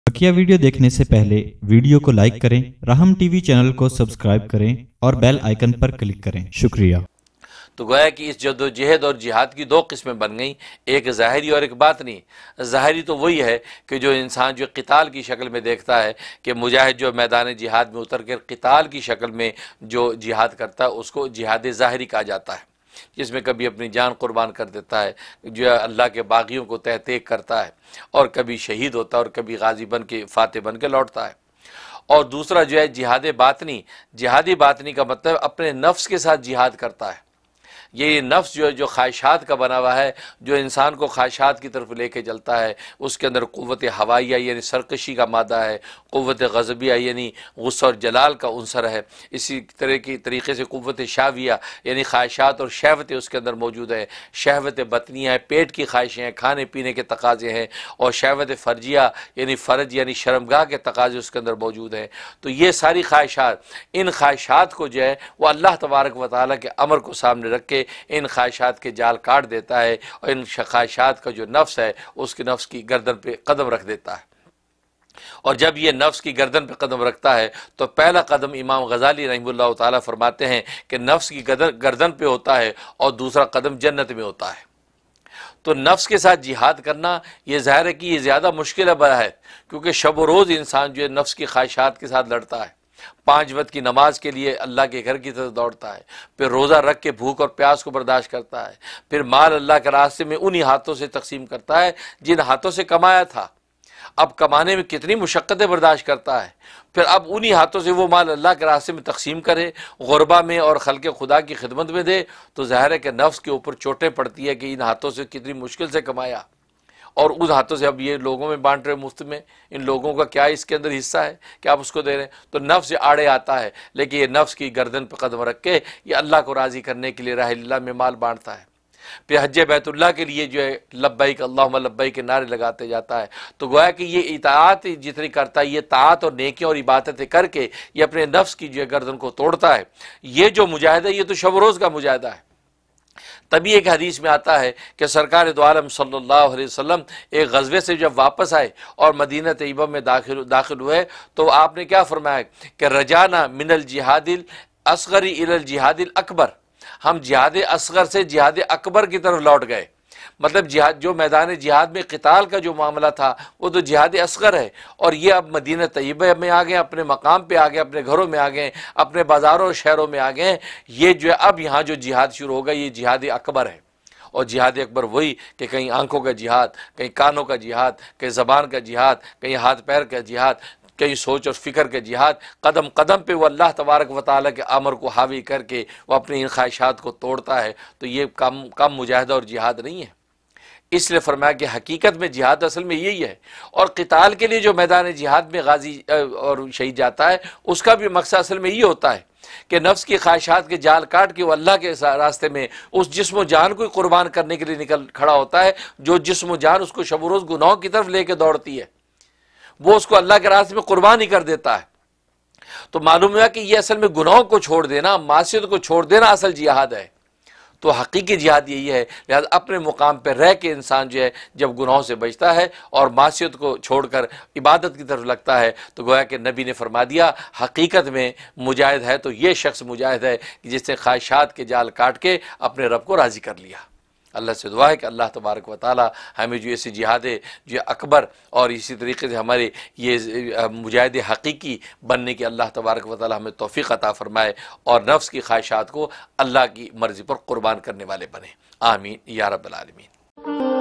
बकिया video देखने से पहले वीडियो को लाइक करें, राहम टीवी चैनल को सब्सक्राइब करें और बेल आइकन पर क्लिक करें। शुक्रिया। तो गोया कि इस जद्दोजहद और जिहाद की दो किस्में बन गई, एक ज़ाहिरी और एक बातनी। ज़ाहिरी तो वही है कि जो इंसान जो क़िताल की शक्ल में देखता है कि मुजाहिद जो मैदान जिहाद में उतर कर क़िताल की शक्ल में जो जिहाद करता है उसको जिहाद ज़ाहिरी कहा जाता है, जिसमें कभी अपनी जान कुर्बान कर देता है, जो अल्लाह के बागियों को तहतेक करता है और कभी शहीद होता है और कभी गाजी बन के फ़ातह बन के लौटता है। और दूसरा जो है जिहाद बातनी। जिहादी बातनी का मतलब अपने नफ्स के साथ जिहाद करता है। ये नफ्स जो ख्वाहिशात का बना हुआ है, जो इंसान को ख्वाहिशात की तरफ लेके चलता है, उसके अंदर क़ुव्वत हवाइया यानी सरकशी का मादा है, क़ुव्वत ग़ज़बिया यानी गुस्सा और जलाल का उनसर है, इसी तरह की तरीके से क़ुव्वत शाविया यानी ख्वाहिशात और शहवतें उसके अंदर मौजूद है। शहवत बतनियाँ हैं, पेट की ख्वाहिशें हैं, खाने पीने के तकाज़े हैं, और शहवत फ़र्जिया यानी फ़र्ज यानी शर्मगाह के तकाज़े उसके अंदर मौजूद हैं। तो ये सारी ख्वाहिशात, इन ख्वाहिशात को जो है वो अल्लाह तबारक व तआला के अमर को सामने रख के इन ख्वाहिशात के जाल काट देता है और इन ख्वाहिशात का जो नफ्स है उसके नफ्स की गर्दन पे कदम रख देता है। और जब ये नफ्स की गर्दन पे कदम रखता है तो पहला कदम इमाम गज़ाली रहमतुल्लाह ताला फरमाते हैं कि नफ्स की गर्दन पे होता है और दूसरा कदम जन्नत में होता है। तो नफ्स के साथ जिहाद करना ये ज़ाहिर है कि ये ज़्यादा मुश्किल है, क्योंकि शब व रोज़ इंसान जो है नफ्स की ख्वाहिशात के साथ लड़ता है। 5 वक्त की नमाज के लिए अल्लाह के घर की तरफ दौड़ता है, फिर रोज़ा रख के भूख और प्यास को बर्दाश्त करता है, फिर माल अल्लाह के रास्ते में उन्हीं हाथों से तकसीम करता है जिन हाथों से कमाया था। अब कमाने में कितनी मुशक्क़तें बर्दाश्त करता है, फिर अब उन्हीं हाथों से वो माल अल्लाह के रास्ते में तकसीम करे, गुरबा में और खल्क़े खुदा की खिदमत में दे, तो ज़ाहिर है कि नफ्स के ऊपर चोटें पड़ती है कि इन हाथों से कितनी मुश्किल से कमाया और उस हाथों से अब ये लोगों में बांट रहे मुफ्त में, इन लोगों का क्या इसके अंदर हिस्सा है कि आप उसको दे रहे हैं। तो नफ्स आड़े आता है, लेकिन ये नफ्स की गर्दन पर कदम रख के ये अल्लाह को राज़ी करने के लिए राह अल्लाह में माल बांटता है। फिर हज बैतुल्लाह के लिए जो है लब्बैक अल्लाहुम्मा लब्बैक के नारे लगाते जाता है। तो गोया कि ये इताअत जितनी करता है, ये ताअत और नेकियां और इबादतें करके ये अपने नफ्स की जो है गर्दन को तोड़ता है। ये जो मुजाहिदा ये तो शब रोज़ का मुजाहिदा है। तभी एक हदीस में आता है कि सरकार दो आलम सल्लल्लाहु अलैहि वसल्लम एक गज़वे से जब वापस आए और मदीना तैयबा में दाखिल हुए तो आपने क्या फरमाया कि रजाना मिनल जिहादिल असगरी इलल जिहादिल अकबर, हम जिहाद असगर से जिहाद अकबर की तरफ लौट गए। मतलब जिहाद जो मैदान जिहाद में क़िताल का जो मामला था वो तो जिहाद असगर है, और ये अब मदीना तैयबा में आ गए, अपने मकाम पे आ गए, अपने घरों में आ गए, अपने बाज़ारों और शहरों में आ गए। ये जो है अब यहाँ जो जिहाद शुरू होगा ये जिहाद अकबर है। और जिहाद अकबर वही कि कहीं आंखों का जिहाद, कहीं कानों का जिहाद, कहीं ज़बान का जिहाद, कहीं हाथ पैर का जिहाद, कहीं सोच और फ़िक्र के जिहाद। कदम कदम पे वो अल्लाह तबारक व तआला के अमर को हावी करके वो अपनी इन ख्वाहिशात को तोड़ता है। तो ये कम मुजाहिदा और जिहाद नहीं है। इसलिए फरमाया कि हकीकत में जिहाद असल में यही है। और क़िताल के लिए जो मैदान जिहाद में गाजी और शहीद जाता है उसका भी मकसद असल में ये होता है कि नफ्स की ख्वाहिशात के जाल काट के वो अल्लाह के रास्ते में उस जिस्म जान को कुर्बान करने के लिए निकल खड़ा होता है। जो जिस्म जान उसको शब रोज़ गुनाहों की तरफ लेके दौड़ती है, वो उसको अल्लाह के रास्ते में कुर्बान ही कर देता है। तो मालूम हुआ कि ये असल में गुनाहों को छोड़ देना, मासियत को छोड़ देना असल जिहाद है। तो हकीकी जिहाद यही है। लिहाजा अपने मुकाम पर रह के इंसान जो है जब गुनाहों से बचता है और मासियत को छोड़कर इबादत की तरफ लगता है तो गोया कि नबी ने फरमा दिया हकीकत में मुजाहिद है तो ये शख्स मुजाहिद है कि जिसने ख्वाहिशात के जाल काट के अपने रब को राज़ी कर लिया। अल्लाह से दुआ है कि अल्लाह तबारक व तआला हमें जो ऐसे जिहाद जो अकबर और इसी तरीके से हमारे ये मुजाहिद हकीकी बनने की अल्लाह तबारक व तआला हमें तौफीक अता फ़रमाए और नफ्स की ख्वाहिशात को अल्लाह की मर्ज़ी पर क़ुरबान करने वाले बने। आमीन या रब्बल आलमीन।